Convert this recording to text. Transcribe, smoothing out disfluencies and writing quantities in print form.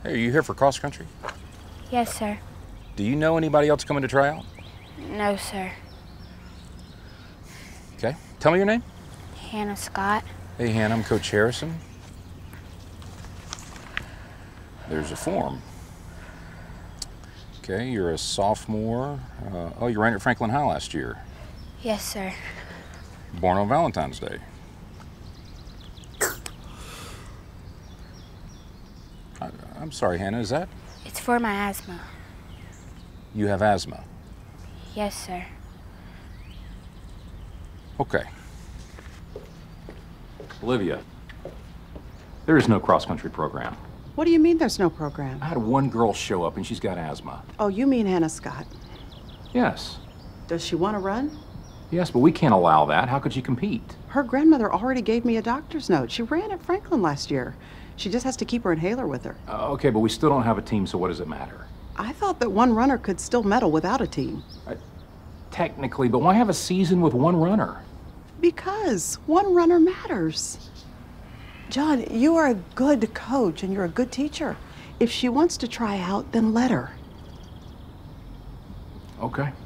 Hey, are you here for cross country? Yes, sir. Do you know anybody else coming to try out? No, sir. Okay. Tell me your name. Hannah Scott. Hey, Hannah, I'm Coach Harrison. There's a form. Okay, you're a sophomore. Oh, you ran at Franklin High last year. Yes, sir. Born on Valentine's Day. I'm sorry, Hannah, is that? It's for my asthma. You have asthma? Yes, sir. Okay. Olivia, there is no cross-country program. What do you mean there's no program? I had one girl show up and she's got asthma. Oh, you mean Hannah Scott. Yes. Does she want to run? Yes, but we can't allow that. How could she compete? Her grandmother already gave me a doctor's note. She ran at Franklin last year. She just has to keep her inhaler with her. Okay, but we still don't have a team, so what does it matter? I thought that one runner could still medal without a team. Technically, but why have a season with one runner? Because one runner matters. John, you are a good coach and you're a good teacher. If she wants to try out, then let her. Okay.